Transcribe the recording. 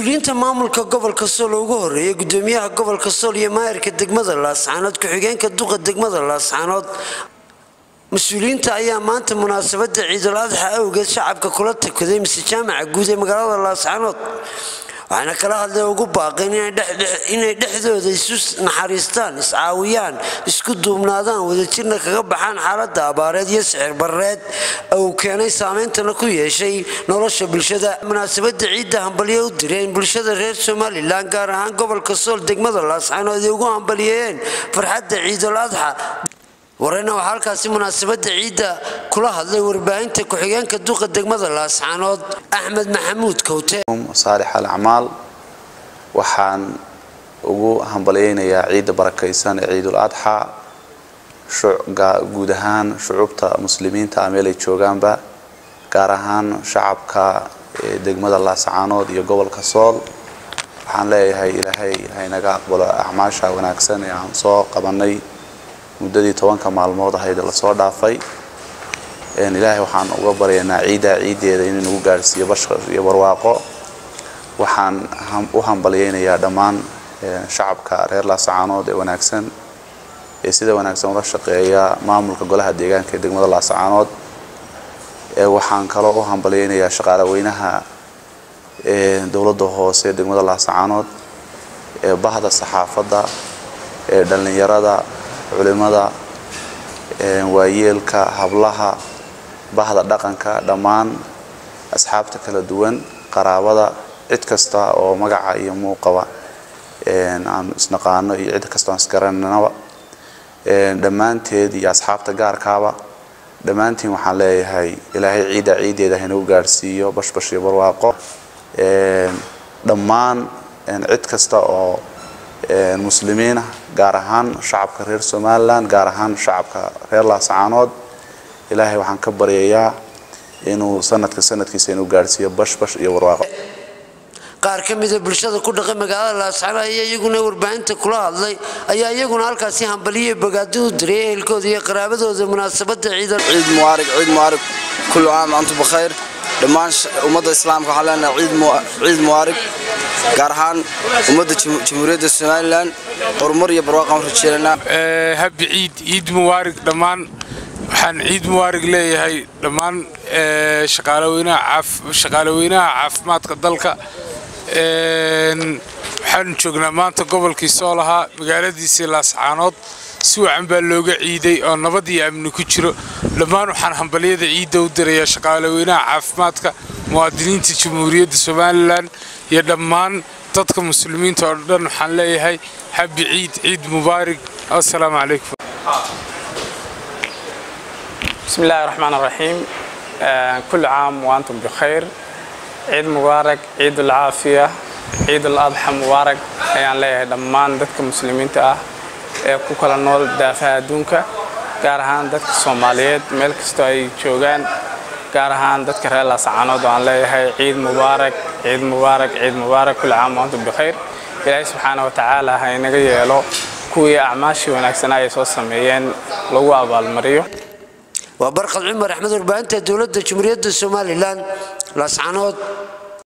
مسؤولينta maamulka gobolka Sool ugu horeeyay gudoomiyaha gobolka Sool iyo maayirka degmada Laascaanood ku xigeenka duqa degmada Laascaanood مسؤولينta ayaa maanta munaasabada Ciid al-Adha awgeed shacabka kula tukaday jaamaca guud ee magaalada Laascaanood waxaana kala hadlay ugu baaqeen inay dhexdooda isu naxariistaan iscaawiyaan isku duubnaadaan wadajirna kaga baxaan xaaladda abaareed iyo sicir bareed oo keenay saameynta ku yeeshay nolosha bulshada munaasabada ciidda hambalyo u direen bulshada reer Soomaaliland gaar ahaan gobolka Sool degmada Laascaanood ay ugu hambalyeeyeen farxadda Ciid al-Adha warayna waxa halkaasi munaasabada ciidda kula hadlay warbaahinta ku xigeenka duqa degmada Laascaanood Axmed Maxamuud Kowte صالح الأعمال waxaan ugu hambalyeeynaa ciid barakaysan ciid al-Adha guud ahaan shucuubta muslimiinta meel ay joogaanba gaar ahaan shacabka degmada Laascaanood iyo gobolka Sool waxaan leeyahay Ilaahay haynaga aqbalo acmaasha wanaagsan ee aan soo qabanay muddadii 10 maalmood ahayd la soo dhaafay Ilaahay waxaan uga baryaynaa ciideeda inuu nagu gaarsiiyo bashar iyo barwaaqo waxaan u hambalyeeynaa dhammaan shacabka reer Laascaanood ee wanaagsan ee sida wanaagsan ula shaqeeya maamulka golaha deegaanka ee degmada Laascaanood waxaan kale oo hambalyeeynaa shaqaaleynaha dawladda hoose degmada Laascaanood bahda saxaafadda dhalinyarada culimada waayeelka hablaha bahda dhaqanka dhamaan asxaabta kala duwan qaraabada cid kasta oo magaca iyo muuqaba aan isnaqaano iyo cid kasta oo iskaranaba dhamaanteed iyo asxaabta gaarkaaba dhamaantiin waxaan leeyahay Ilaahay ciideeda inuu gaarsiiyo bashbash iyo barwaaqo dhamaan cid kasta oo muslimiina gaar ahaan shacabka reer Soomaaliland gaar ahaan shacabka reer Laascaanood Ilaahay waxaan ka baryayaa inuu sanadkiisa inuu gaarsiiyo bashbash iyo barwaaqo qaar kamid ah bulshada ku dhaqan magaalada Laascaanood ayaa iyaguna warbaahinta kula hadlay ayaa iyaguna halkaasi hambalyo bogaadin u diray ehelkooda iyo qaraabadooda munaasabada ciid mubarak kullu aam antum bikhair dhamaan ummadda islaamka waxaan leenahay ciid mubarak gaar ahaan ummadda jamhuuriyadda Soomaaliland horumar iyo barwaaqo aan rajeynaa habi ciid mubarak dhamaan waxaan ciid mubarak leeyahay dhamaan shaqaaleynaha caafimaadka dalka waxaan joognaa maanta gobolkii Sool ahaa magaaladiisa Laascaanood si wacan baa looga ciiday oo nabad iyo amni ku jiro dhamaan waxaan hambaliyada ciidda u dirayaa shaqaaleynaha caafimaadka muwaadiniinta jamhuuriyadda Soomaaliland iyo dhamaan dadka muslimiinta oo dhan waxaan leeyahay habi ciid mubarak assalaamu calaykum بسم الله الرحمن الرحيم كل عام وأنتم بخير عيد مبارك عيد العافية عيد الأضحى مبارك يعني ليه دمان دتك مسلمين كوكل نول دافع دونك كارهان دتك الصوماليات ملك استوي شوغان كارهان دتك رأي Laascaanood وعن ليه عيد مبارك عيد مبارك عيد مبارك كل عام وأنتم بخير إلهي سبحانه وتعالى هاي نجي له كوي أعماشي ونكسنا يسوع سميين لو أبى المريو وبرق العمر أحمد ربانته دولة جمهورية Soomaaliland Laascaanood